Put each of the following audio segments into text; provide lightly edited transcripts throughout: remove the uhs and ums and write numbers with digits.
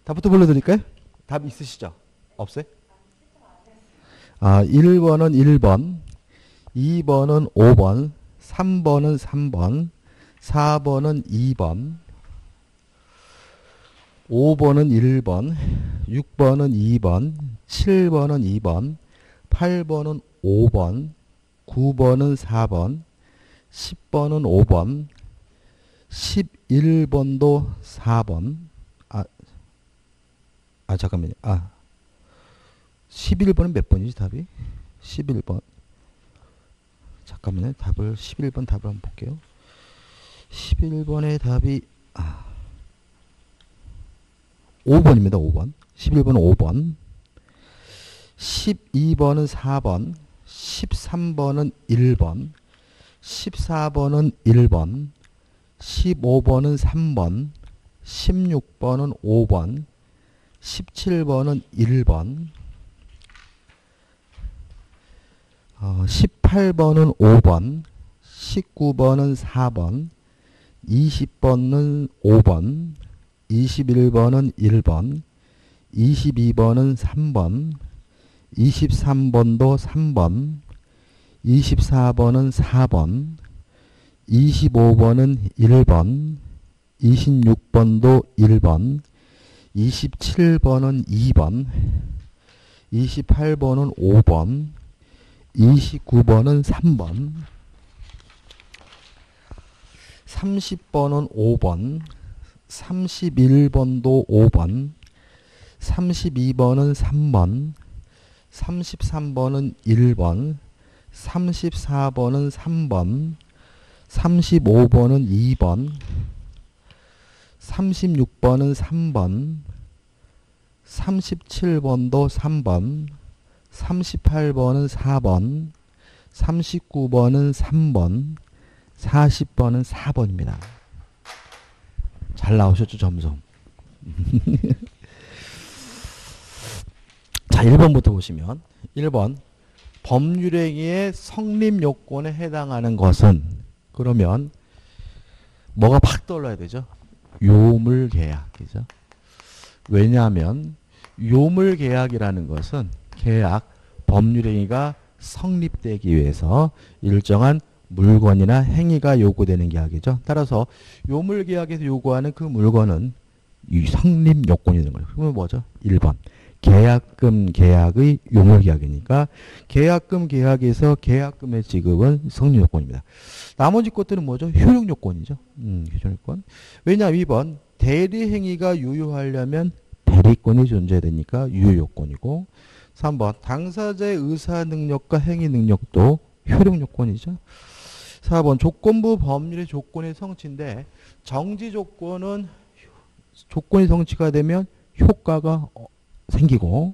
답부터 불러드릴까요? 답 있으시죠? 없어요? 1번은 1번, 2번은 5번, 3번은 3번, 4번은 2번, 5번은 1번, 6번은 2번, 7번은 2번, 8번은 5번, 9번은 4번, 10번은 5번, 11번도 4번. 잠깐만요. 11번은 몇 번이지 답이? 11번. 잠깐만요. 11번 답을 한번 볼게요. 11번의 답이 5번입니다. 5번. 11번은 5번. 12번은 4번. 13번은 1번. 14번은 1번. 15번은 3번. 16번은 5번. 17번은 1번. 18번은 5번. 19번은 4번. 20번은 5번. 21번은 1번. 22번은 3번. 23번도 3번. 24번은 4번. 25번은 1번. 26번도 1번. 27번은 2번. 28번은 5번. 29번은 3번. 30번은 5번. 31번도 5번. 32번은 3번. 33번은 1번. 34번은 3번. 35번은 2번. 36번은 3번. 37번도 3번. 38번은 4번. 39번은 3번. 40번은 4번입니다. 잘 나오셨죠, 점수? 자, 1번부터 보시면 1번 법률행위의 성립요건에 해당하는 것은 그러면 뭐가 팍 떠올라야 되죠? 요물계약이죠. 왜냐하면 요물계약이라는 것은 계약, 법률행위가 성립되기 위해서 일정한 물건이나 행위가 요구되는 계약이죠. 따라서 요물계약에서 요구하는 그 물건은 이 성립요건이 되는 거예요. 그러면 뭐죠? 1번. 계약금 계약의 요물계약이니까 계약금 계약에서 계약금의 지급은 성립요건입니다. 나머지 것들은 뭐죠? 효력요건이죠. 효력요건. 왜냐하면 2번 대리행위가 유효하려면 대리권이 존재되니까 유효요건이고 3번 당사자의 의사능력과 행위능력도 효력요건이죠. 4번 조건부 법률의 조건의 성취인데 정지조건은 조건이 성취가 되면 효과가 생기고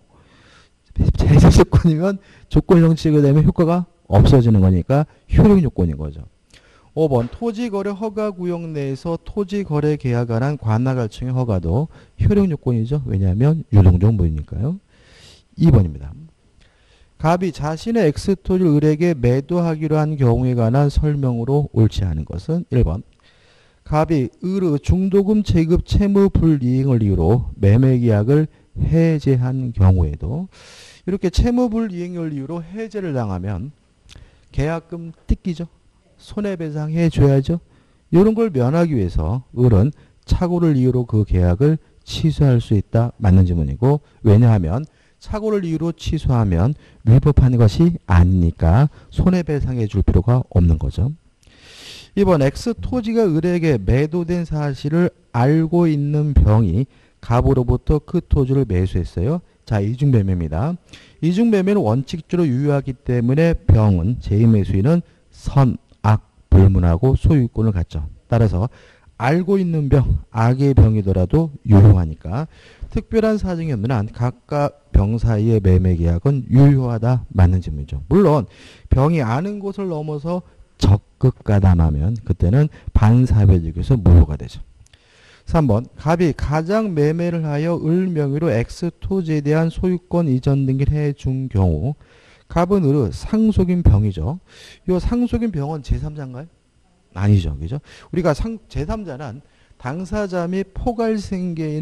제재조건이면 조건이 성취가 되면 효과가 없어지는 거니까 효력요건인 거죠. 5번 토지거래 허가구역 내에서 토지거래 계약에 관한 관할갈증의 허가도 효력요건이죠. 왜냐하면 유동정보이니까요. 2번입니다. 갑이 자신의 X토지를 을에게 매도하기로 한 경우에 관한 설명으로 옳지 않은 것은 1번 갑이 을의 중도금 체급 채무 불이행을 이유로 매매계약을 해제한 경우에도 이렇게 채무 불이행을 이유로 해제를 당하면 계약금 뜯기죠. 손해배상 해줘야죠. 이런 걸 면하기 위해서 을은 착오를 이유로 그 계약을 취소할 수 있다. 맞는 질문이고 왜냐하면 착오를 이유로 취소하면 위법한 것이 아니니까 손해배상해 줄 필요가 없는 거죠. 이번 X토지가 을에게 매도된 사실을 알고 있는 병이 갑으로부터 그 토지를 매수했어요. 자, 이중매매입니다. 이중매매는 원칙적으로 유효하기 때문에 병은 제2매수인은 선, 악, 불문하고 소유권을 갖죠. 따라서 알고 있는 병, 악의 병이더라도 유효하니까 특별한 사정이 없는 한 각각 병 사이의 매매계약은 유효하다. 맞는 질문이죠. 물론 병이 아는 것을 넘어서 적극 가담하면 그때는 반사회적에서 무효가 되죠. 3번 갑이 가장 매매를 하여 을 명의로 X토지에 대한 소유권 이전 등기를 해준 경우 갑은 을의 상속인 병이죠. 이 상속인 병은 제3자인가요? 아니죠. 그죠? 우리가 제3자는 당사자 및 포괄생계인을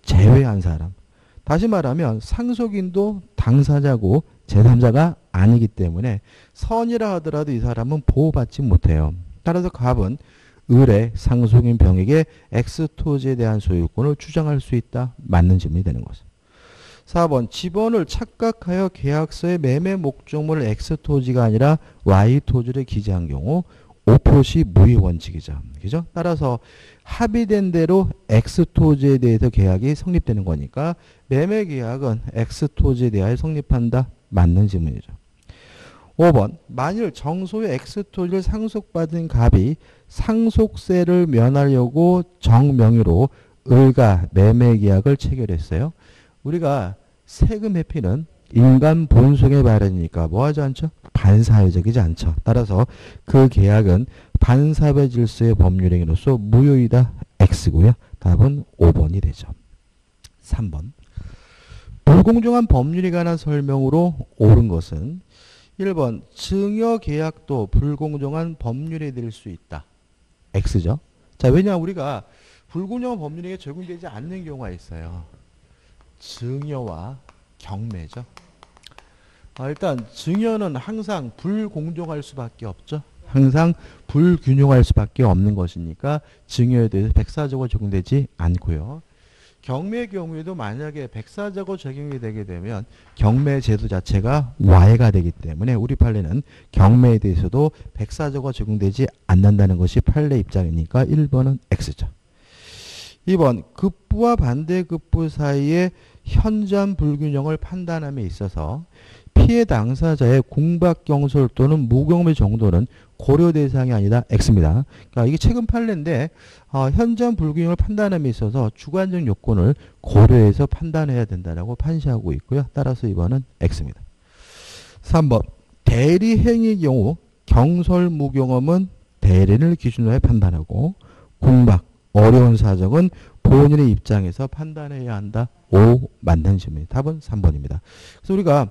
제외한 사람. 다시 말하면 상속인도 당사자고 제3자가 아니기 때문에 선이라 하더라도 이 사람은 보호받지 못해요. 따라서 갑은 을의 상속인 병에게 X토지에 대한 소유권을 주장할 수 있다. 맞는 질문이 되는 거죠. 4번 지번을 착각하여 계약서의 매매 목적물을 X토지가 아니라 Y토지를 기재한 경우 오표시 무효 원칙이죠. 그죠? 따라서 합의된 대로 X토지에 대해서 계약이 성립되는 거니까 매매 계약은 X토지에 대하여 성립한다. 맞는 질문이죠. 5번 만일 정소의 X토지를 상속받은 갑이 상속세를 면하려고 정명의로 을과 매매 계약을 체결했어요. 우리가 세금 회피는 인간 본성의 발현이니까 뭐하지 않죠? 반사회적이지 않죠. 따라서 그 계약은 반사회 질서의 법률행위로서 무효이다. X고요. 답은 5번이 되죠. 3번 불공정한 법률에 관한 설명으로 옳은 것은 1번 증여계약도 불공정한 법률이 될 수 있다. X죠. 자, 왜냐 우리가 불공정한 법률에 적용되지 않는 경우가 있어요. 증여와 경매죠. 일단 증여는 항상 불공정할 수밖에 없죠. 항상 불균형할 수밖에 없는 것이니까 증여에 대해서 백사적으로 적용되지 않고요. 경매의 경우에도 만약에 백사적으로 적용이 되게 되면 경매 제도 자체가 와해가 되기 때문에 우리 판례는 경매에 대해서도 백사적으로 적용되지 않는다는 것이 판례 입장이니까 1번은 X죠. 2번 급부와 반대급부 사이의 현저한 불균형을 판단함에 있어서 피해 당사자의 공박경솔 또는 무경매 정도는 고려 대상이 아니다. X입니다. 그러니까 이게 최근 판례인데 현저한 불균형을 판단함에 있어서 주관적 요건을 고려해서 판단해야 된다고 판시하고 있고요. 따라서 이번은 X입니다. 3번 대리행위의 경우 경솔무경험은 대리를 기준으로 해 판단하고 공박, 어려운 사정은 본인의 입장에서 판단해야 한다. 5 맞는 질문입니다. 답은 3번입니다. 그래서 우리가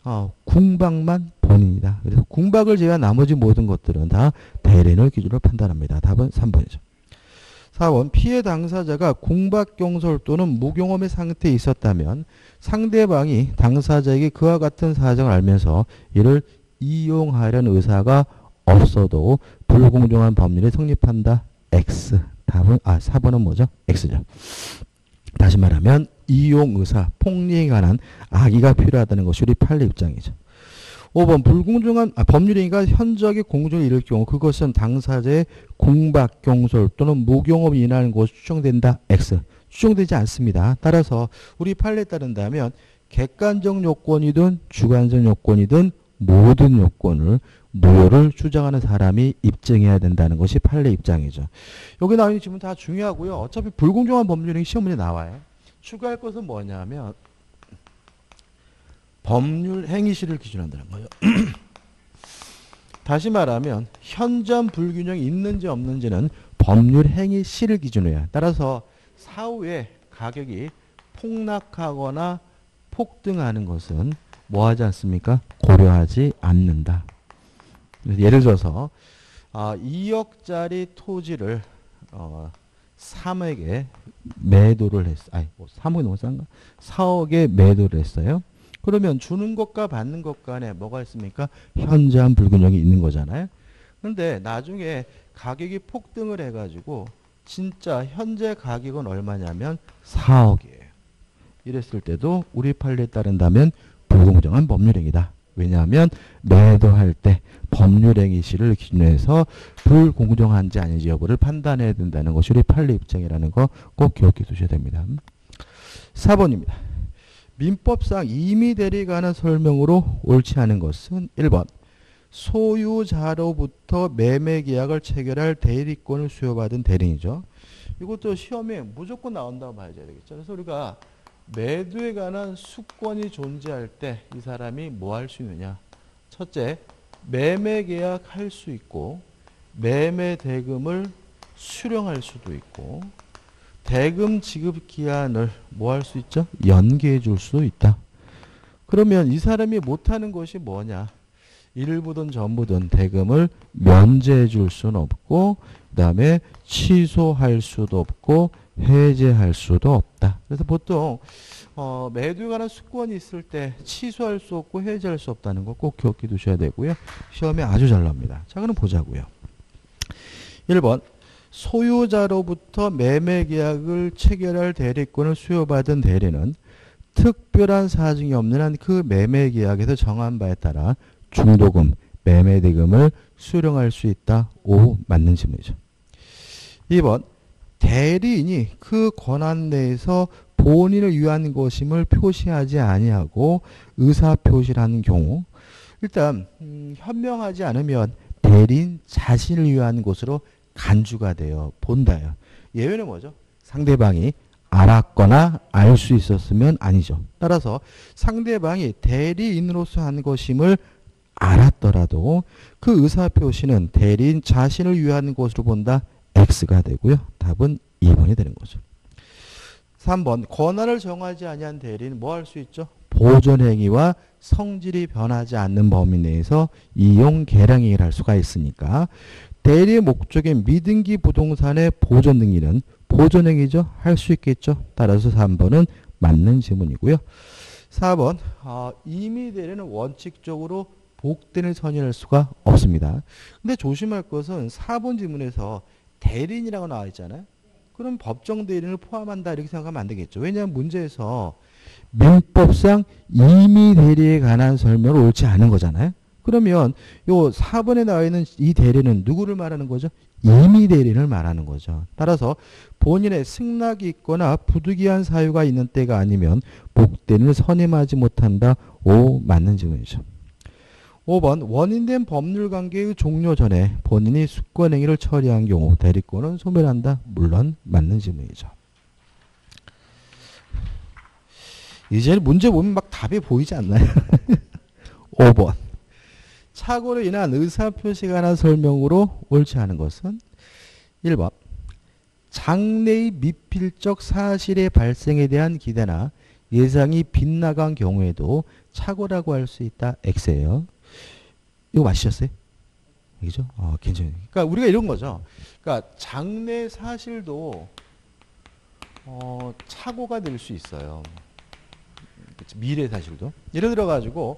궁박만 본인이다. 그래서 궁박을 제외한 나머지 모든 것들은 다 대리인을 기준으로 판단합니다. 답은 3번이죠. 4번 피해 당사자가 궁박경솔 또는 무경험의 상태에 있었다면 상대방이 당사자에게 그와 같은 사정을 알면서 이를 이용하려는 의사가 없어도 불공정한 법률이 성립한다. X. 답은 4번은 뭐죠? X죠. 다시 말하면 이용의사, 폭리에 관한 악의가 필요하다는 것이 우리 판례 입장이죠. 5번 불공정한 법률행위가 현저하게 공정에 이를 경우 그것은 당사자의 공박, 경솔 또는 무경험이 인하는 것이 추정된다. X. 추정되지 않습니다. 따라서 우리 판례에 따른다면 객관적 요건이든 주관적 요건이든 모든 요건을 무효를 주장하는 사람이 입증해야 된다는 것이 판례 입장이죠. 여기 나와 있는 질문 다 중요하고요. 어차피 불공정한 법률행위 시험 문제 나와요. 추가할 것은 뭐냐면 법률 행위시를 기준한다는 거예요. 다시 말하면 현저한 불균형이 있는지 없는지는 법률 행위시를 기준으로 해요. 따라서 사후에 가격이 폭락하거나 폭등하는 것은 뭐하지 않습니까? 고려하지 않는다. 예를 들어서 2억짜리 토지를 3억에 매도를 했어요. 3억이 너무 싼가? 4억에 매도를 했어요. 그러면 주는 것과 받는 것 간에 뭐가 있습니까? 현저한 불균형이 있는 거잖아요. 그런데 나중에 가격이 폭등을 해가지고 진짜 현재 가격은 얼마냐면 4억이에요. 이랬을 때도 우리 판례에 따른다면 불공정한 법률행위다. 왜냐하면 매도할 때 법률행위시를 기준으로 해서 불공정한지 아닌지 여부를 판단해야 된다는 것이 우리 판례 입장이라는 거 꼭 기억해 두셔야 됩니다. 4번입니다. 민법상 임의대리에 관한 설명으로 옳지 않은 것은 1번 소유자로부터 매매계약을 체결할 대리권을 수여받은 대리인이죠. 이것도 시험에 무조건 나온다고 봐야 되겠죠. 그래서 우리가 매도에 관한 수권이 존재할 때 이 사람이 뭐 할 수 있느냐. 첫째, 매매계약 할 수 있고 매매 대금을 수령할 수도 있고 대금 지급 기한을 뭐 할 수 있죠? 연기해 줄 수도 있다. 그러면 이 사람이 못하는 것이 뭐냐. 일부든 전부든 대금을 면제해 줄 수는 없고 그 다음에 취소할 수도 없고 해제할 수도 없다. 그래서 보통 매도에 관한 수권이 있을 때 취소할 수 없고 해제할 수 없다는 거 꼭 기억해 두셔야 되고요. 시험에 아주 잘 나옵니다. 자, 그럼 보자고요. 1번 소유자로부터 매매 계약을 체결할 대리권을 수여받은 대리는 특별한 사정이 없는 한 그 매매 계약에서 정한 바에 따라 중도금, 매매 대금을 수령할 수 있다. O 맞는 질문이죠. 2번 대리인이 그 권한 내에서 본인을 위한 것임을 표시하지 아니하고 의사 표시를 하는 경우 일단 현명하지 않으면 대리인 자신을 위한 것으로 간주가 되어 본다요. 예외는 뭐죠? 상대방이 알았거나 알 수 있었으면 아니죠. 따라서 상대방이 대리인으로서 한 것임을 알았더라도 그 의사표시는 대리인 자신을 위한 것으로 본다. X가 되고요. 답은 2번이 되는 거죠. 3번 권한을 정하지 아니한 대리인 뭐 할 수 있죠? 보존행위와 성질이 변하지 않는 범위 내에서 이용 계량행위를 할 수가 있으니까 대리의 목적인 미등기 부동산의 보존 등기는 보존행위죠. 할 수 있겠죠. 따라서 3번은 맞는 질문이고요. 4번 임의 대리는 원칙적으로 복대를 선언할 수가 없습니다. 근데 조심할 것은 4번 질문에서 대리인이라고 나와 있잖아요. 그럼 법정 대리인을 포함한다 이렇게 생각하면 안 되겠죠. 왜냐하면 문제에서 민법상 임의 대리에 관한 설명을 옳지 않은 거잖아요. 그러면 요 4번에 나와 있는 이 대리는 누구를 말하는 거죠? 임의 대리인을 말하는 거죠. 따라서 본인의 승낙이 있거나 부득이한 사유가 있는 때가 아니면 복대를 선임하지 못한다. O 맞는 질문이죠. 5번 원인된 법률관계의 종료 전에 본인이 수권행위를 처리한 경우 대리권은 소멸한다. 물론 맞는 질문이죠. 이제 문제 보면 막 답이 보이지 않나요? 5번 착오로 인한 의사표시에 관한 설명으로 옳지 않은 것은 1번 장래의 미필적 사실의 발생에 대한 기대나 예상이 빗나간 경우에도 착오라고 할 수 있다. X예요. 이거 맞으셨어요? 그죠? 괜찮아요. 그러니까 우리가 이런 거죠. 그러니까 장래 사실도 착오가 될 수 있어요. 미래 사실도. 예를 들어 가지고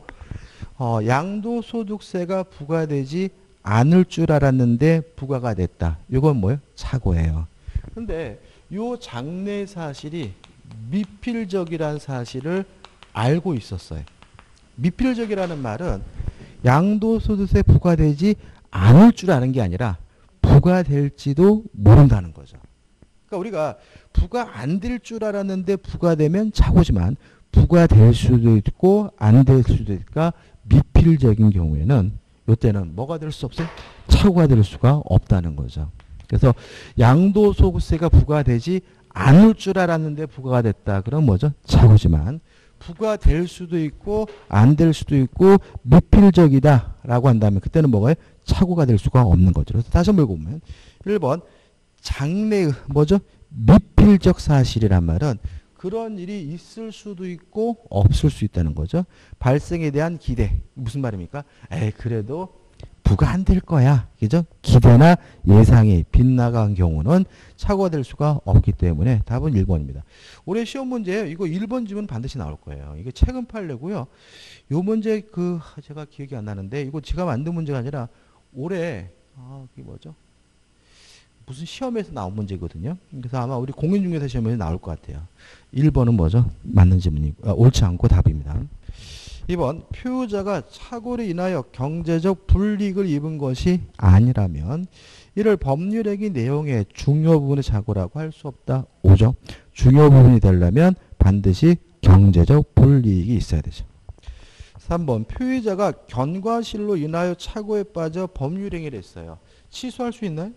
양도소득세가 부과되지 않을 줄 알았는데 부과가 됐다. 이건 뭐예요? 착오예요. 근데 요 장래 사실이 미필적이라는 사실을 알고 있었어요. 미필적이라는 말은 양도소득세 부과되지 않을 줄 아는 게 아니라 부과될지도 모른다는 거죠. 그러니까 우리가 부과 안 될 줄 알았는데 부과되면 착오지만 부과될 수도 있고 안 될 수도 있으니까 미필적인 경우에는 이때는 뭐가 될 수 없어요? 착오가 될 수가 없다는 거죠. 그래서 양도소득세가 부과되지 않을 줄 알았는데 부과가 됐다. 그럼 뭐죠? 착오지만 부과될 수도 있고 안 될 수도 있고 미필적이다라고 한다면 그때는 뭐가요? 착오가 될 수가 없는 거죠. 그래서 다시 한번 읽어보면 1번 장래의 뭐죠? 미필적 사실이란 말은 그런 일이 있을 수도 있고 없을 수 있다는 거죠. 발생에 대한 기대. 무슨 말입니까? 그래도 부과 안 될 거야. 그죠? 기대나 예상이 빗나간 경우는 착오가 될 수가 없기 때문에 답은 1번입니다. 올해 시험 문제예요. 이거 1번 지문 반드시 나올 거예요. 이게 최근 판례고요. 요 문제 제가 기억이 안 나는데 이거 제가 만든 문제가 아니라 올해 그게 뭐죠? 무슨 시험에서 나온 문제거든요. 그래서 아마 우리 공인중개사 시험에서 나올 것 같아요. 1번은 뭐죠? 맞는 질문이고 옳지 않고 답입니다. 2번 표유자가 착오로 인하여 경제적 불이익을 입은 것이 아니라면 이를 법률행위 내용의 중요 부분의 착오라고 할 수 없다. 5죠. 중요 부분이 되려면 반드시 경제적 불이익이 있어야 되죠. 3번 표유자가 견과실로 인하여 착오에 빠져 법률행위를 했어요. 취소할 수 있나요?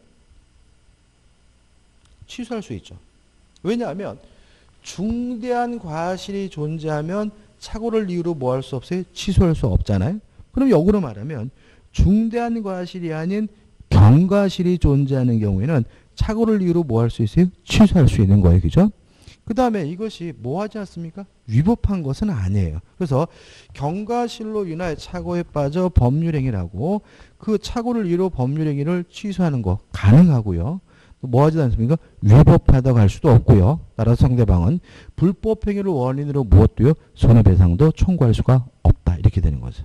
취소할 수 있죠. 왜냐하면 중대한 과실이 존재하면 착오를 이유로 뭐 할 수 없어요? 취소할 수 없잖아요. 그럼 역으로 말하면 중대한 과실이 아닌 경과실이 존재하는 경우에는 착오를 이유로 뭐 할 수 있어요? 취소할 수 있는 거예요. 그죠? 그 다음에 이것이 뭐 하지 않습니까? 위법한 것은 아니에요. 그래서 경과실로 인하여 착오에 빠져 법률행위라고 그 착오를 이유로 법률행위를 취소하는 거 가능하고요. 뭐 하지 않습니까? 위법하다고 할 수도 없고요. 따라서 상대방은 불법 행위를 원인으로 무엇도요? 손해배상도 청구할 수가 없다. 이렇게 되는 거죠.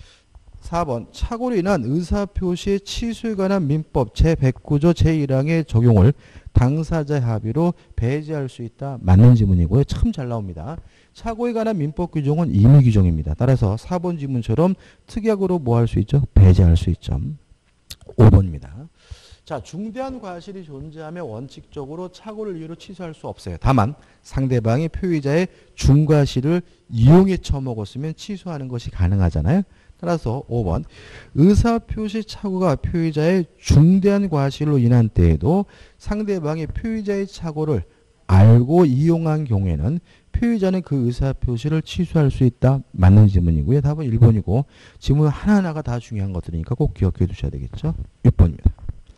4번 착오로 인한 의사표시의 취소에 관한 민법 제109조 제1항의 적용을 당사자의 합의로 배제할 수 있다. 맞는 지문이고요. 참 잘 나옵니다. 착오에 관한 민법 규정은 임의 규정입니다. 따라서 4번 지문처럼 특약으로 뭐 할 수 있죠? 배제할 수 있죠. 5번입니다. 자, 중대한 과실이 존재하면 원칙적으로 착오를 이유로 취소할 수 없어요. 다만 상대방이 표의자의 중과실을 이용해 처먹었으면 취소하는 것이 가능하잖아요. 따라서 5번 의사표시 착오가 표의자의 중대한 과실로 인한 때에도 상대방이 표의자의 착오를 알고 이용한 경우에는 표의자는 그 의사표시를 취소할 수 있다. 맞는 지문이고요. 답은 1번이고 지문 하나하나가 다 중요한 것들이니까 꼭 기억해 두셔야 되겠죠. 6번입니다.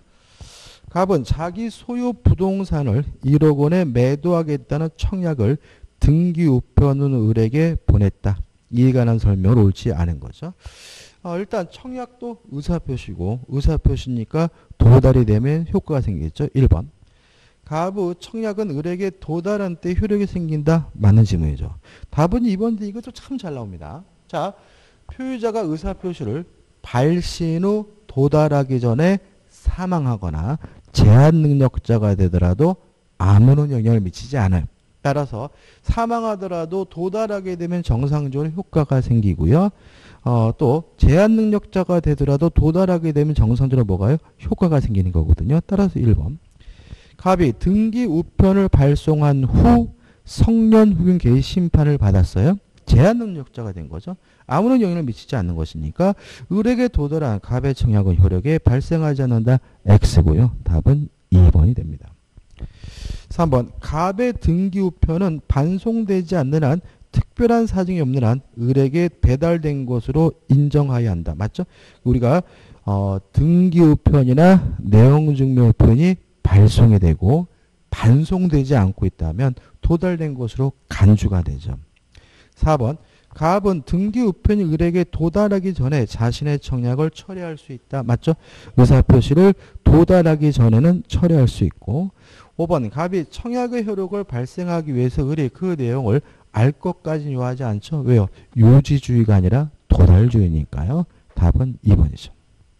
갑은 자기 소유 부동산을 1억 원에 매도하겠다는 청약을 등기 우편으로 을에게 보냈다. 이에 관한 설명을 옳지 않은 거죠. 일단 청약도 의사표시고 의사표시니까 도달이 되면 효과가 생기겠죠. 1번. 갑의 청약은 을에게 도달한 때 효력이 생긴다. 맞는 지문이죠. 답은 2번인데 이것도 참 잘 나옵니다. 자, 표의자가 의사표시를 발신 후 도달하기 전에 사망하거나 제한 능력자가 되더라도 아무런 영향을 미치지 않아요. 따라서 사망하더라도 도달하게 되면 정상적으로 효과가 생기고요. 또 제한 능력자가 되더라도 도달하게 되면 정상적으로 뭐가요? 효과가 생기는 거거든요. 따라서 1번. 갑이 등기 우편을 발송한 후 성년 후균 개의 심판을 받았어요. 제한 능력자가 된 거죠. 아무런 영향을 미치지 않는 것이니까 을에게 도달한 갑의 청약은 효력에 발생하지 않는다. X고요. 답은 2번이 됩니다. 3번 갑의 등기 우편은 반송되지 않는 한 특별한 사정이 없는 한 을에게 배달된 것으로 인정하여야 한다. 맞죠? 우리가 등기 우편이나 내용 증명 우편이 발송이 되고 반송되지 않고 있다면 도달된 것으로 간주가 되죠. 4번 갑은 등기 우편이 을에게 도달하기 전에 자신의 청약을 철회할 수 있다. 맞죠? 의사표시를 도달하기 전에는 철회할 수 있고 5번 갑이 청약의 효력을 발생하기 위해서 을이 그 내용을 알 것까지는 요하지 않죠. 왜요? 요지주의가 아니라 도달주의니까요. 답은 2번이죠.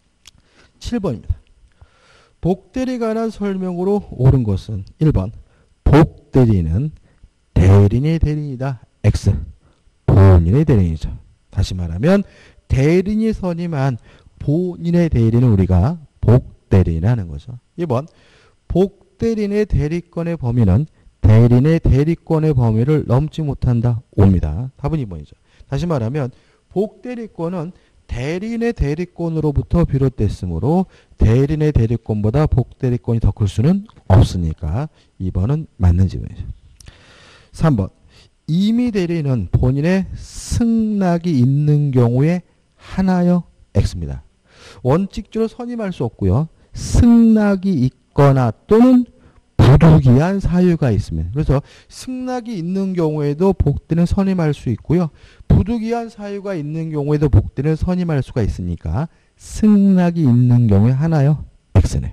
7번입니다. 복대리에 관한 설명으로 옳은 것은 1번 복대리는 대리인의 대리인이다. X. 본인의 대리인이죠. 다시 말하면 대리인이 선임한 본인의 대리인은 우리가 복대리인이라는 거죠. 2번 복대리인의 대리권의 범위는 대리인의 대리권의 범위를 넘지 못한다. 옵니다. 답은 2번이죠. 다시 말하면 복대리권은 대리인의 대리권으로부터 비롯됐으므로 대리인의 대리권보다 복대리권이 더 클 수는 없으니까 2번은 맞는 지문이죠. 3번 임의 대리인은 본인의 승낙이 있는 경우에 하나여 X입니다. 원칙적으로 선임할 수 없고요. 승낙이 있거나 또는 부득이한 사유가 있으면 그래서 승낙이 있는 경우에도 복대는 선임할 수 있고요. 부득이한 사유가 있는 경우에도 복대는 선임할 수가 있으니까 승낙이 있는 경우에 하나요? X네.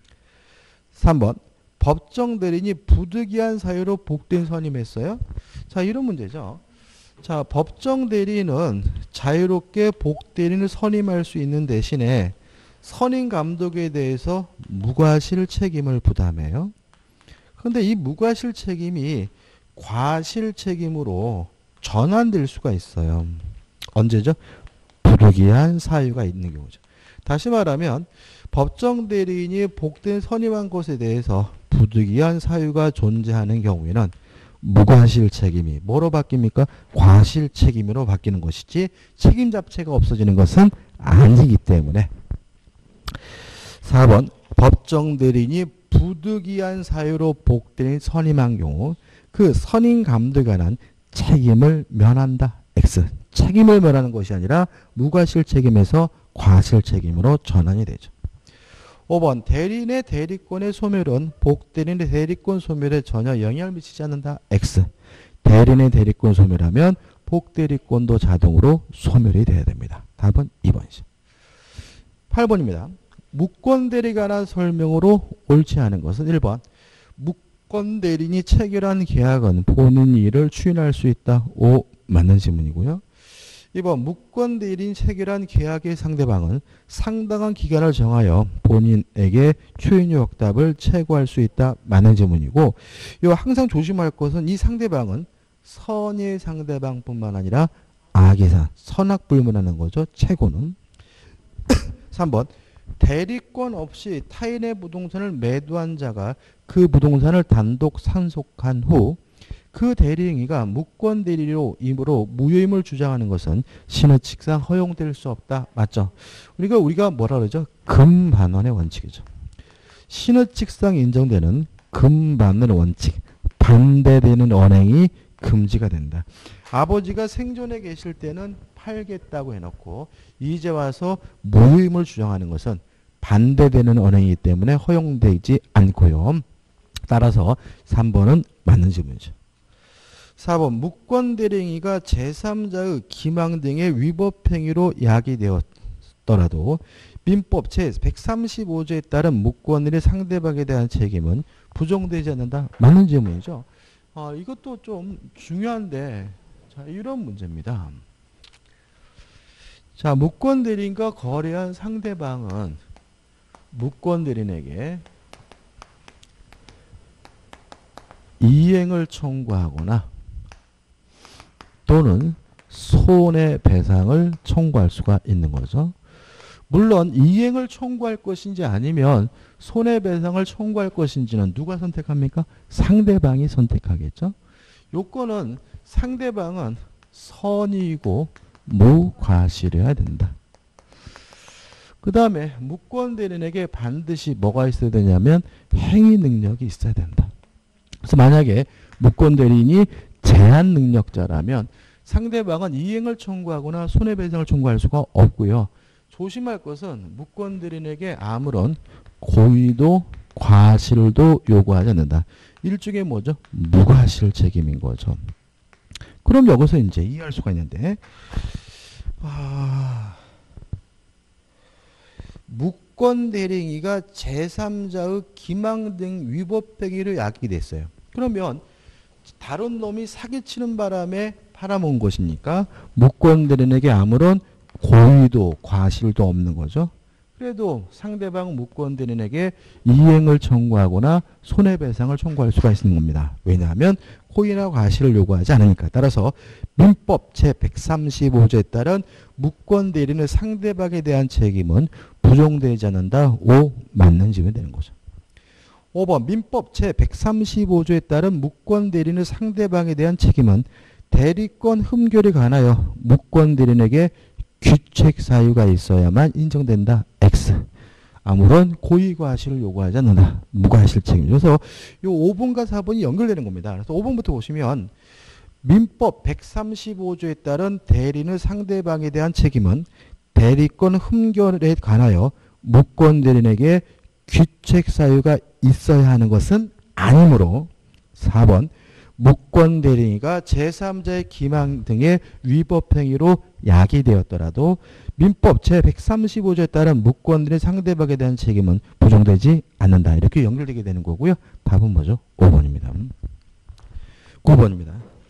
3번 법정 대리인이 부득이한 사유로 복대인 선임했어요. 자, 이런 문제죠. 자, 법정 대리인은 자유롭게 복대리인을 선임할 수 있는 대신에 선임 감독에 대해서 무과실 책임을 부담해요. 그런데 이 무과실 책임이 과실 책임으로 전환될 수가 있어요. 언제죠? 부득이한 사유가 있는 경우죠. 다시 말하면 법정 대리인이 복대인 선임한 것에 대해서 부득이한 사유가 존재하는 경우에는 무과실 책임이 뭐로 바뀝니까? 과실 책임으로 바뀌는 것이지 책임 자체가 없어지는 것은 아니기 때문에 4번 법정 대리인이 부득이한 사유로 복대리인 선임한 경우 그 선임 감독에 관한 책임을 면한다. X. 책임을 면하는 것이 아니라 무과실 책임에서 과실 책임으로 전환이 되죠. 5번 대리인의 대리권의 소멸은 복대리인의 대리권 소멸에 전혀 영향을 미치지 않는다. X. 대리인의 대리권 소멸하면 복대리권도 자동으로 소멸이 돼야 됩니다. 답은 2번이죠. 8번입니다. 무권대리에 관한 설명으로 옳지 않은 것은 1번 무권대리인이 체결한 계약은 본인 일을 추인할 수 있다. O 맞는 질문이고요. 2번 무권대리인 체결한 계약의 상대방은 상당한 기간을 정하여 본인에게 추인료 확답을 채구할 수 있다. 맞는 질문이고 이 항상 조심할 것은 이 상대방은 선의 상대방뿐만 아니라 악의사, 선악불문하는 거죠. 채고는. 3번 대리권 없이 타인의 부동산을 매도한 자가 그 부동산을 단독 상속한 후 그 대리행위가 무권대리로 임으로 무효임을 주장하는 것은 신의칙상 허용될 수 없다. 맞죠? 우리가 뭐라 그러죠? 금반원의 원칙이죠. 신의칙상 인정되는 금반원 원칙. 반대되는 언행이 금지가 된다. 아버지가 생존해 계실 때는 팔겠다고 해놓고 이제 와서 무효임을 주장하는 것은 반대되는 언행이기 때문에 허용되지 않고요. 따라서 3번은 맞는 질문이죠. 4번 무권대리행위가 제3자의 기망 등의 위법행위로 야기되었더라도 민법 제135조에 따른 무권일의 상대방에 대한 책임은 부정되지 않는다. 맞는 질문이죠. 이것도 좀 중요한데 자, 이런 문제입니다. 자, 무권대리인과 거래한 상대방은 무권대리인에게 이행을 청구하거나 또는 손해배상을 청구할 수가 있는 거죠. 물론 이행을 청구할 것인지 아니면 손해배상을 청구할 것인지는 누가 선택합니까? 상대방이 선택하겠죠. 요건은 상대방은 선의이고 무과실해야 된다. 그 다음에 무권대리인에게 반드시 뭐가 있어야 되냐면 행위 능력이 있어야 된다. 그래서 만약에 무권대리인이 제한 능력자라면 상대방은 이행을 청구하거나 손해배상을 청구할 수가 없고요. 조심할 것은 무권대리인에게 아무런 고의도 과실도 요구하지 않는다. 일종의 뭐죠? 무과실 책임인 거죠. 그럼 여기서 이제 이해할 수가 있는데 무권대리인이 제3자의 기망 등 위법행위를 야기됐어요. 그러면 다른 놈이 사기치는 바람에 팔아먹은 것입니까? 무권대리인에게 아무런 고의도 과실도 없는 거죠. 그래도 상대방 무권대리인에게 이행을 청구하거나 손해배상을 청구할 수가 있는 겁니다. 왜냐하면 고의나 과실을 요구하지 않으니까. 따라서 민법 제135조에 따른 무권대리인의 상대방에 대한 책임은 부정되지 않는다. 5 맞는 질문이 되는 거죠. 5번 민법 제135조에 따른 무권대리인의 상대방에 대한 책임은 대리권 흠결에 관하여 무권대리인에게 귀책 사유가 있어야만 인정된다. X. 아무런 고의 과실을 요구하지 않는다. 무과실 책임. 그래서 이 5번과 4번이 연결되는 겁니다. 그래서 5번부터 보시면 민법 135조에 따른 대리인의 상대방에 대한 책임은 대리권 흠결에 관하여 무권대리인에게 귀책 사유가 있어야 하는 것은 아니므로 4번 무권대리인이 제3자의 기망 등의 위법행위로 야기되었더라도 민법 제135조에 따른 무권대리인 상대방에 대한 책임은 부정되지 않는다. 이렇게 연결되게 되는 거고요. 답은 뭐죠? 5번입니다. 9번입니다.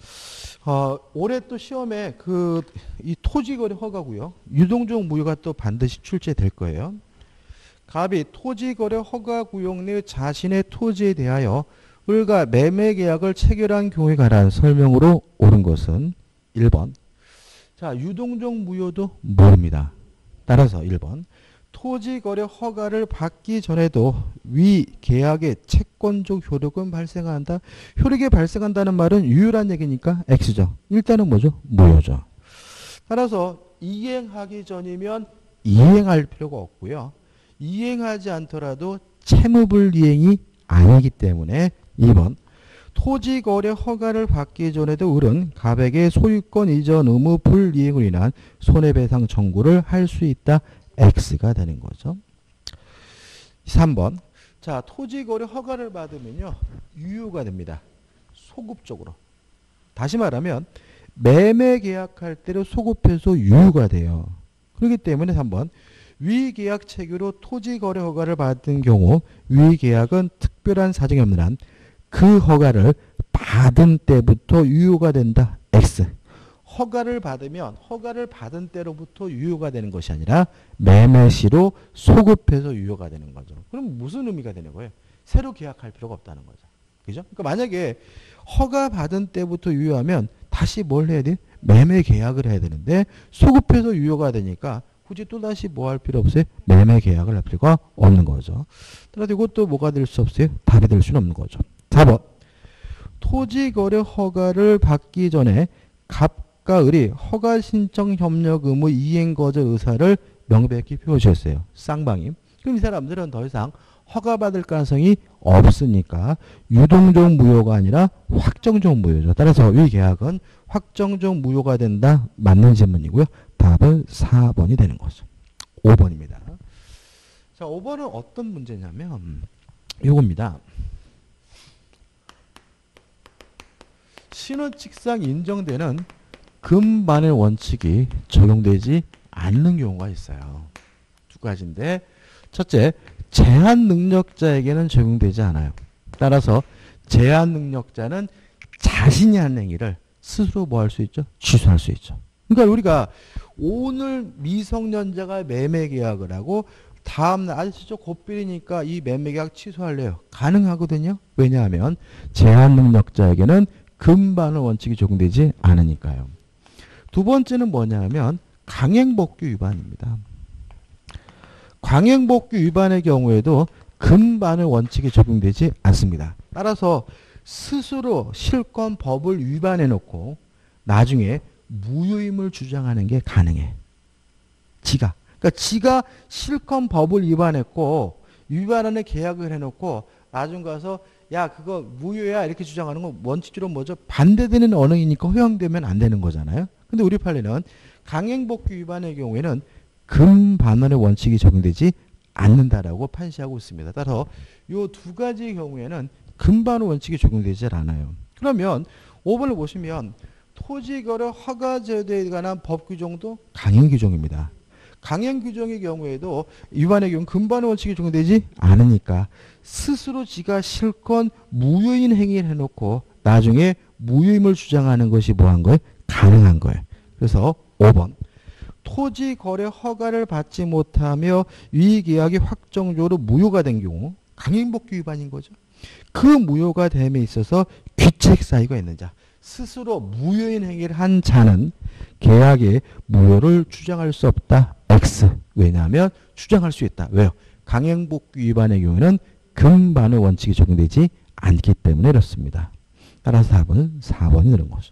올해 또 시험에 이 토지거래 허가고요. 유동적 무효가 또 반드시 출제될 거예요. 갑이 토지거래 허가 구역 내 자신의 토지에 대하여 을과 매매 계약을 체결한 경우에 관한 설명으로 옳은 것은 1번. 자, 유동적 무효도 모릅니다. 따라서 1번. 토지거래 허가를 받기 전에도 위 계약의 채권적 효력은 발생한다. 효력이 발생한다는 말은 유효란 얘기니까 X죠. 일단은 뭐죠? 무효죠. 따라서 이행하기 전이면 이행할 필요가 없고요. 이행하지 않더라도 채무불이행이 아니기 때문에 2번 토지거래 허가를 받기 전에도 을은 갑에게 소유권 이전 의무 불이행으로 인한 손해배상 청구를 할 수 있다. X가 되는 거죠. 3번 자, 토지거래 허가를 받으면요 유효가 됩니다. 소급적으로. 다시 말하면 매매 계약할 때로 소급해서 유효가 돼요. 그렇기 때문에 3번 위 계약 체계로 토지 거래 허가를 받은 경우 위 계약은 특별한 사정이 없는 한 그 허가를 받은 때부터 유효가 된다. X. 허가를 받으면 허가를 받은 때로부터 유효가 되는 것이 아니라 매매 시로 소급해서 유효가 되는 거죠. 그럼 무슨 의미가 되는 거예요? 새로 계약할 필요가 없다는 거죠. 그죠? 그러니까 만약에 허가 받은 때부터 유효하면 다시 뭘 해야 돼? 매매 계약을 해야 되는데 소급해서 유효가 되니까 굳이 또 다시 뭐 할 필요 없어요? 매매 계약을 할 필요가 없는 거죠. 따라서 이것도 뭐가 될 수 없어요? 답이 될 수는 없는 거죠. 4번. 토지거래 허가를 받기 전에 갑과 을이 허가 신청 협력 의무 이행 거절 의사를 명백히 표시했어요. 쌍방이. 그럼 이 사람들은 더 이상 허가받을 가능성이 없으니까 유동적 무효가 아니라 확정적 무효죠. 따라서 이 계약은 확정적 무효가 된다. 맞는 질문이고요. 답은 4번이 되는 거죠. 5번입니다. 자, 5번은 어떤 문제냐면 이겁니다. 신원칙상 인정되는 금반의 원칙이 적용되지 않는 경우가 있어요. 두 가지인데 첫째, 제한 능력자에게는 적용되지 않아요. 따라서 제한 능력자는 자신이 한 행위를 스스로 뭐 할 수 있죠? 취소할 수 있죠. 그러니까 우리가 오늘 미성년자가 매매 계약을 하고 다음날 아저씨 저 곧비리니까 이 매매 계약 취소할래요. 가능하거든요. 왜냐하면 제한 능력자에게는 금반의 원칙이 적용되지 않으니까요. 두 번째는 뭐냐면 강행법규 위반입니다. 강행법규 위반의 경우에도 금반의 원칙이 적용되지 않습니다. 따라서 스스로 실권 법을 위반해 놓고 나중에 무효임을 주장하는 게 가능해. 그러니까 지가 실권 법을 위반했고 위반하는 계약을 해놓고 나중 가서 야 그거 무효야 이렇게 주장하는 건 원칙적으로 뭐죠? 반대되는 언행이니까 허용되면 안 되는 거잖아요. 근데 우리 판례는 강행법규 위반의 경우에는 금반원의 원칙이 적용되지 않는다라고 판시하고 있습니다. 따라서 이 두 가지 경우에는 금반원 원칙이 적용되지 않아요. 그러면 5번을 보시면 토지거래 허가 제도에 관한 법 규정도 강행 규정입니다. 강행 규정의 경우에도 위반의 경우 금반의 원칙이 적용되지 않으니까 스스로 지가 실권 무효인 행위를 해놓고 나중에 무효임을 주장하는 것이 뭐한 거예요? 가능한 거예요. 그래서 5번. 토지 거래 허가를 받지 못하며 위 계약이 확정적으로 무효가 된 경우 강행법규 위반인 거죠. 그 무효가 됨에 있어서 귀책 사유가 있는 자, 스스로 무효인 행위를 한 자는 계약의 무효를 주장할 수 없다. X. 왜냐하면 주장할 수 있다. 왜요? 강행법규 위반의 경우에는 금반의 원칙이 적용되지 않기 때문에 이렇습니다. 따라서 답은 4번이 되는 거죠.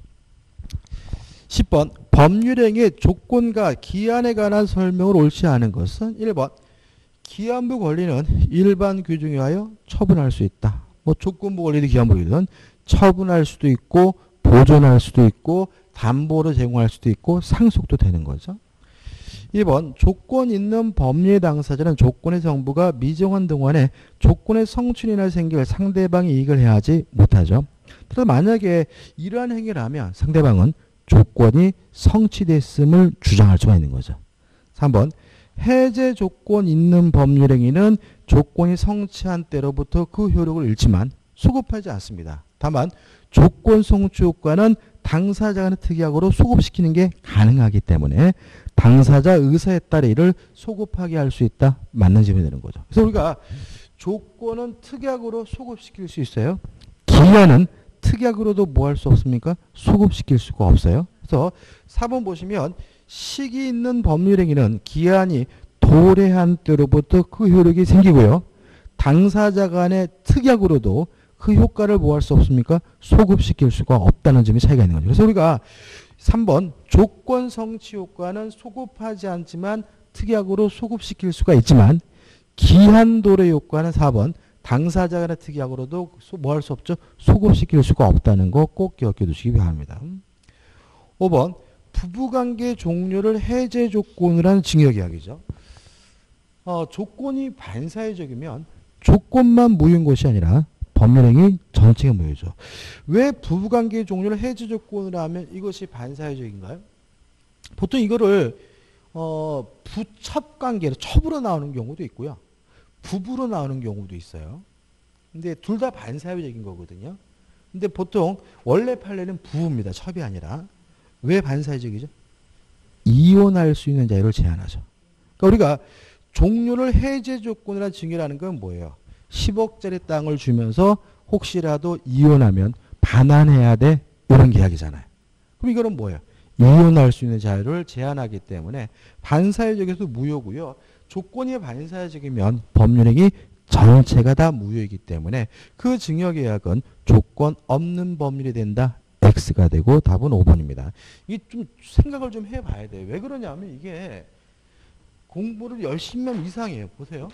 10번. 법률행위의 조건과 기한에 관한 설명을 옳지 않은 것은 1번. 기한부 권리는 일반 규정에 의하여 처분할 수 있다. 뭐 조건부 권리든 기한부 권리든 처분할 수도 있고 보존할 수도 있고 담보로 제공할 수도 있고 상속도 되는 거죠. 1번. 조건 있는 법률 당사자는 조건의 정부가 미정한 동안에 조건의 성취나 생길 상대방이 이익을 해야지 못하죠. 그래서 만약에 이러한 행위를 하면 상대방은 조건이 성취됐음을 주장할 수가 있는 거죠. 3번. 해제 조건 있는 법률 행위는 조건이 성취한 때로부터 그 효력을 잃지만 소급하지 않습니다. 다만 조건 성취 효과는 당사자 간의 특약으로 소급시키는 게 가능하기 때문에 당사자 의사에 따라 이를 소급하게 할 수 있다. 맞는 질문이 되는 거죠. 그래서 우리가 조건은 특약으로 소급시킬 수 있어요. 기한은 특약으로도 뭐 할 수 없습니까? 소급시킬 수가 없어요. 그래서 4번 보시면 시기 있는 법률행위는 기한이 도래한 때로부터 그 효력이 생기고요. 당사자 간의 특약으로도 그 효과를 뭐 할 수 없습니까? 소급시킬 수가 없다는 점이 차이가 있는 거죠. 그래서 우리가 3번 조건 성취 효과는 소급하지 않지만 특약으로 소급시킬 수가 있지만 기한 도래 효과는 4번 당사자 간의 특약으로도 뭐 할 수 없죠? 소급시킬 수가 없다는 거 꼭 기억해 두시기 바랍니다. 5번 부부관계 종료를 해제 조건으로 하는 징역이야기죠. 조건이 반사회적이면 조건만 무효인 것이 아니라 법률행위 전체가 무효죠. 왜 부부관계 종료를 해제 조건으로 하면 이것이 반사회적인가요? 보통 이거를 부첩 관계로 첩으로 나오는 경우도 있고요. 부부로 나오는 경우도 있어요. 근데 둘 다 반사회적인 거거든요. 근데 보통 원래 판례는 부부입니다. 첩이 아니라. 왜 반사회적이죠? 이혼할 수 있는 자유를 제한하죠. 그러니까 우리가 종료를 해제 조건이라 증여라는 건 뭐예요? 10억짜리 땅을 주면서 혹시라도 이혼하면 반환해야 돼. 이런 계약이잖아요. 그럼 이거는 뭐예요? 이혼할 수 있는 자유를 제한하기 때문에 반사회적에서 무효고요. 조건이 반사회적이면 법률행위 전체가 다 무효이기 때문에 그 증여계약은 조건 없는 법률이 된다. X가 되고 답은 5번입니다. 이게 좀 생각을 좀 해봐야 돼요. 왜 그러냐면 이게 공부를 열심히 하면 이상해요. 보세요.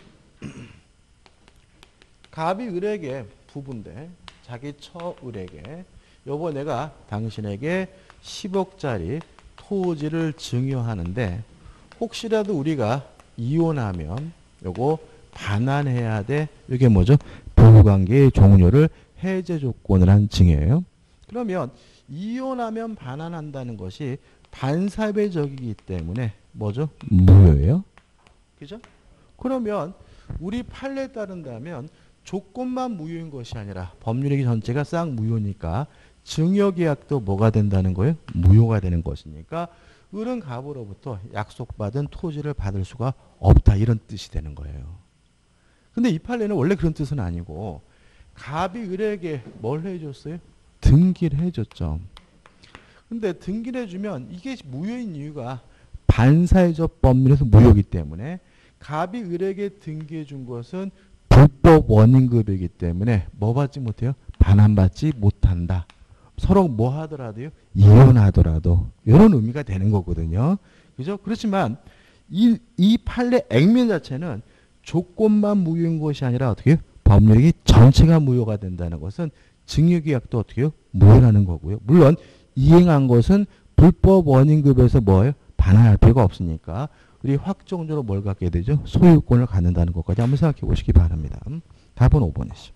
갑이 을에게 부부인데 자기 처을에게 여보 내가 당신에게 10억짜리 토지를 증여하는데 혹시라도 우리가 이혼하면 요거 반환해야 돼. 이게 뭐죠? 부부관계의 종료를 해제 조건을 한 증여예요. 그러면 이혼하면 반환한다는 것이 반사회적이기 때문에 뭐죠? 무효예요. 그죠? 그러면 우리 판례에 따른다면 조건만 무효인 것이 아니라 법률행위 전체가 싹 무효니까 증여계약도 뭐가 된다는 거예요? 무효가 되는 것이니까 을은 갑으로부터 약속받은 토지를 받을 수가 없다. 이런 뜻이 되는 거예요. 근데 이 판례는 원래 그런 뜻은 아니고 갑이 을에게 뭘 해줬어요? 등기를 해줬죠. 근데 등기를 해주면 이게 무효인 이유가 반사회적 법률에서 무효이기 때문에 갑이 을에게 등기해 준 것은 불법 원인급이기 때문에 뭐 받지 못해요? 반환받지 못한다. 서로 뭐 하더라도요? 이혼하더라도 이런 의미가 되는 거거든요. 그죠? 그렇지만 이 판례 액면 자체는 조건만 무효인 것이 아니라 어떻게 법률이 전체가 무효가 된다는 것은 증여계약도 어떻게 해요? 무효라는 거고요. 물론 이행한 것은 불법 원인급에서 뭐예요? 반환할 필요가 없으니까 우리 확정적으로 뭘 갖게 되죠? 소유권을 갖는다는 것까지 한번 생각해 보시기 바랍니다. 답은 5번이죠.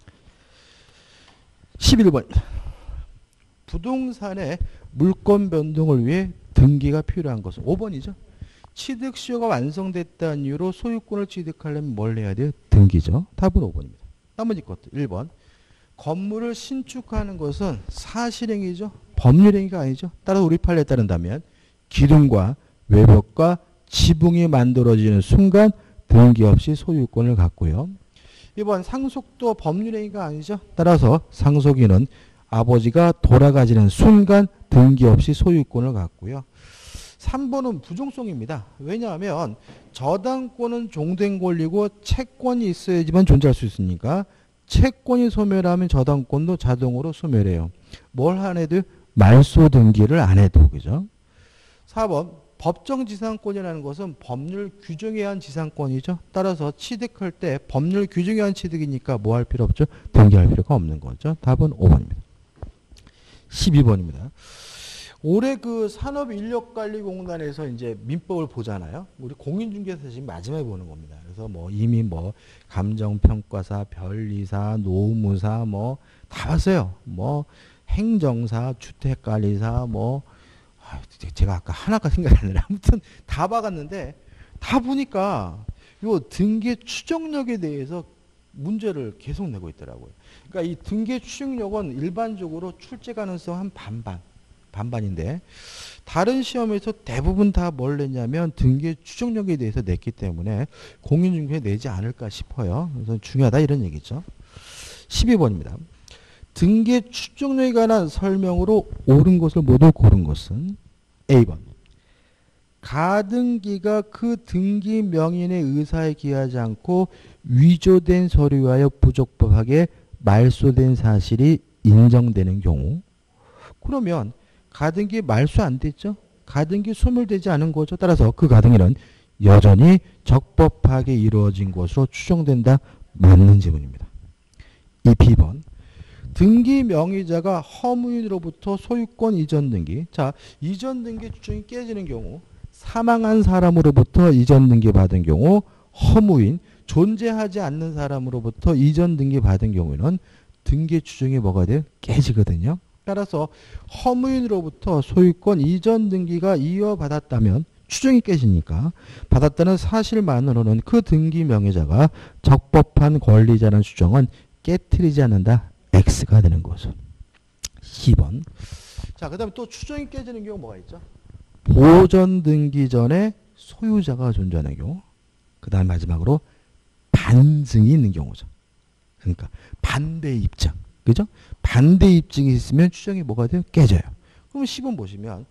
11번입니다. 부동산의 물권 변동을 위해 등기가 필요한 것은 5번이죠. 취득 시효가 완성됐다는 이유로 소유권을 취득하려면 뭘 해야 돼요? 등기죠. 답은 5번입니다. 나머지 것들 1번. 건물을 신축하는 것은 사실행위죠. 법률행위가 아니죠. 따라서 우리 판례에 따른다면 기둥과 외벽과 지붕이 만들어지는 순간 등기 없이 소유권을 갖고요. 2번 상속도 법률행위가 아니죠. 따라서 상속인은 아버지가 돌아가시는 순간 등기 없이 소유권을 갖고요. 3번은 부종성입니다. 왜냐하면 저당권은 종된 권리고 채권이 있어야지만 존재할 수 있으니까 채권이 소멸하면 저당권도 자동으로 소멸해요. 뭘 안 해도 말소 등기를 안 해도. 그죠? 4번 법정지상권이라는 것은 법률 규정에 의한 지상권이죠. 따라서 취득할 때 법률 규정에 의한 취득이니까 뭐 할 필요 없죠? 등기할 필요가 없는 거죠. 답은 5번입니다. 12번입니다. 올해 그 산업인력관리공단에서 이제 민법을 보잖아요. 우리 공인중개사 지금 마지막에 보는 겁니다. 그래서 뭐 이미 뭐 감정평가사, 변리사, 노무사 뭐 다 봤어요. 뭐 행정사, 주택관리사 뭐 제가 아까 하나가 생각이 안 나요. 아무튼 다 봐갔는데 다 보니까 요 등기 추정력에 대해서 문제를 계속 내고 있더라고요. 그러니까 이 등기 추정력은 일반적으로 출제 가능성 한 반반인데 다른 시험에서 대부분 다 뭘 냈냐면 등기 추정력에 대해서 냈기 때문에 공인중개에 내지 않을까 싶어요. 그래서 중요하다 이런 얘기죠. 12번입니다. 등기 추정력에 관한 설명으로 옳은 것을 모두 고른 것은 A번. 가등기가 그 등기 명인의 의사에 기하지 않고 위조된 서류에 하여 부적법하게 말소된 사실이 인정되는 경우. 그러면 가등기 말소 안 됐죠? 가등기 소멸되지 않은 거죠. 따라서 그 가등기는 여전히 적법하게 이루어진 것으로 추정된다. 맞는 지문입니다. 이 B번. 등기 명의자가 허무인으로부터 소유권 이전 등기. 자, 이전 등기 추정이 깨지는 경우 사망한 사람으로부터 이전 등기 받은 경우 허무인, 존재하지 않는 사람으로부터 이전 등기 받은 경우에는 등기 추정이 뭐가 돼요? 깨지거든요. 따라서 허무인으로부터 소유권 이전 등기가 이어받았다면 추정이 깨지니까 받았다는 사실만으로는 그 등기 명의자가 적법한 권리자라는 추정은 깨트리지 않는다. X가 되는 거죠. 10번. 자, 그 다음에 또 추정이 깨지는 경우 뭐가 있죠? 보전 등기 전에 소유자가 존재하는 경우. 그 다음 마지막으로 반증이 있는 경우죠. 그러니까 반대 입증. 그죠? 반대 입증이 있으면 추정이 뭐가 돼요? 깨져요. 그럼 10번 보시면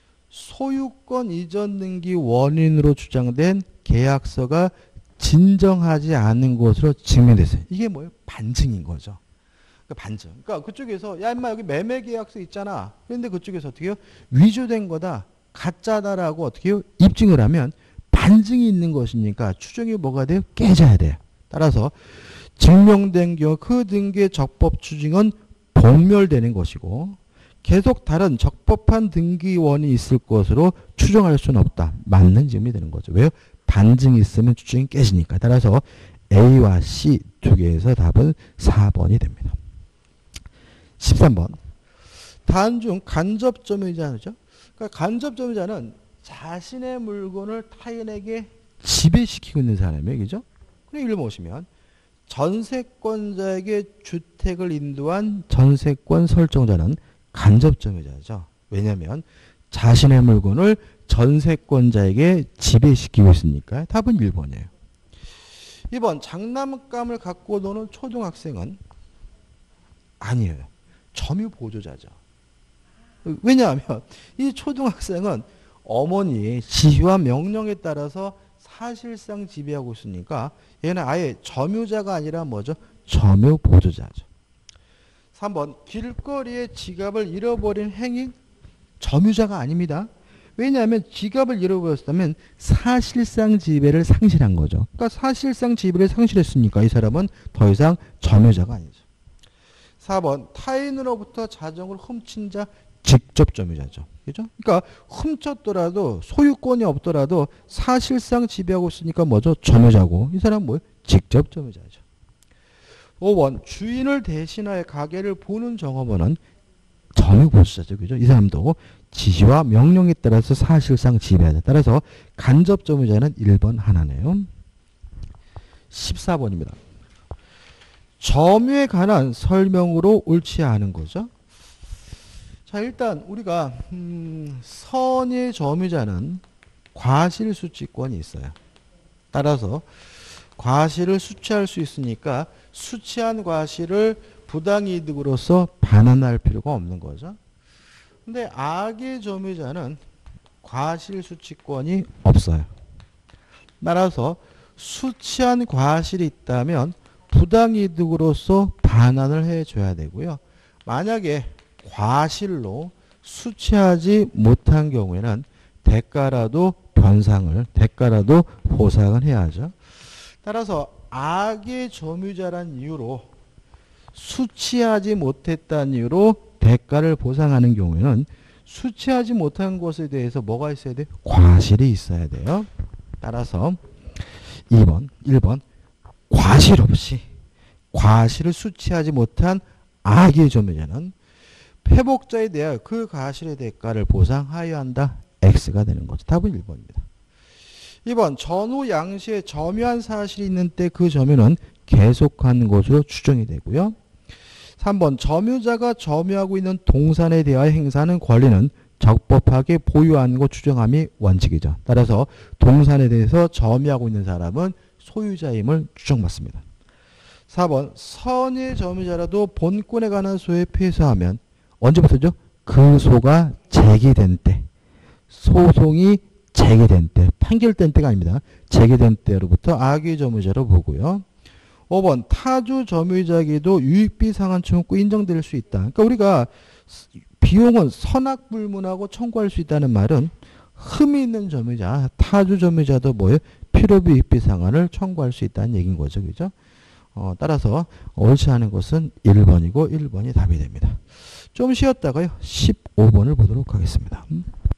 소유권 이전 등기 원인으로 주장된 계약서가 진정하지 않은 것으로 증명됐어요. 이게 뭐예요? 반증인 거죠. 그러니까 반증. 그러니까 그쪽에서 야 임마 여기 매매 계약서 있잖아. 그런데 그쪽에서 어떻게 해요? 위조된 거다. 가짜다라고 어떻게 해요? 입증을 하면 반증이 있는 것이니까 추정이 뭐가 돼요? 깨져야 돼요. 따라서 증명된 경우 그 등기의 적법 추징은 봉멸되는 것이고 계속 다른 적법한 등기 원인이 있을 것으로 추정할 수는 없다. 맞는 질문이 되는 거죠. 왜요? 반증이 있으면 추정이 깨지니까. 따라서 A와 C 두 개에서 답은 4번이 됩니다. 13번. 다음 중 간접점유자죠. 그러니까 간접점유자는 자신의 물건을 타인에게 지배시키고 있는 사람이에요. 그죠? 그럼 예를 보시면 전세권자에게 주택을 인도한 전세권 설정자는 간접점유자죠. 왜냐하면 자신의 물건을 전세권자에게 지배시키고 있으니까 답은 1번이에요. 2번. 장난감을 갖고 노는 초등학생은 아니에요. 점유보조자죠. 왜냐하면 이 초등학생은 어머니의 지휘와 명령에 따라서 사실상 지배하고 있으니까 얘는 아예 점유자가 아니라 뭐죠? 점유보조자죠. 3번. 길거리에 지갑을 잃어버린 행인 점유자가 아닙니다. 왜냐하면 지갑을 잃어버렸다면 사실상 지배를 상실한 거죠. 그러니까 사실상 지배를 상실했으니까 이 사람은 더 이상 점유자가 아니죠. 4번. 타인으로부터 자정을 훔친 자 직접 점유자죠. 그죠? 그러니까 훔쳤더라도 소유권이 없더라도 사실상 지배하고 있으니까 뭐죠? 점유자고. 이 사람은 뭐예요? 직접 점유자죠. 5번. 주인을 대신하여 가게를 보는 종업원은 점유보수자죠. 그죠? 이 사람도 지시와 명령에 따라서 사실상 지배하죠. 따라서 간접 점유자는 1번 하나네요. 14번입니다. 점유에 관한 설명으로 옳지 않은 거죠. 자, 일단 우리가 선의 점유자는 과실수취권이 있어요. 따라서 과실을 수취할 수 있으니까 수취한 과실을 부당이득으로서 반환할 필요가 없는 거죠. 근데 악의 점유자는 과실수취권이 없어요. 따라서 수취한 과실이 있다면 부당이득으로서 반환을 해줘야 되고요. 만약에 과실로 수취하지 못한 경우에는 대가라도 보상을 해야죠. 따라서 악의 점유자란 이유로 수취하지 못했다는 이유로 대가를 보상하는 경우에는 수취하지 못한 것에 대해서 뭐가 있어야 돼요? 과실이 있어야 돼요. 따라서 1번 과실 없이 과실을 수취하지 못한 악의 점유자는 회복자에 대하여 그 과실의 대가를 보상하여야 한다. X가 되는 거죠. 답은 1번입니다. 2번. 전후 양시에 점유한 사실이 있는 때 그 점유는 계속한 것으로 추정이 되고요. 3번. 점유자가 점유하고 있는 동산에 대하여 행사하는 권리는 적법하게 보유한 것 추정함이 원칙이죠. 따라서 동산에 대해서 점유하고 있는 사람은 소유자임을 추정받습니다. 4번. 선의 점유자라도 본권에 관한 소에 패소하면 언제부터죠? 그 소가 제기된 때. 소송이 제기된 때. 판결된 때가 아닙니다. 제기된 때로부터 악의 점유자로 보고요. 5번. 타주 점유자에게도 유익비 상한 청구 인정될 수 있다. 그러니까 우리가 비용은 선악불문하고 청구할 수 있다는 말은 흠이 있는 점유자, 타주 점유자도 뭐예요? 필요비 유익비 상한을 청구할 수 있다는 얘기인 거죠. 그죠? 따라서 옳지 않은 것은 1번이고 1번이 답이 됩니다. 좀 쉬었다가요. 15번을 보도록 하겠습니다.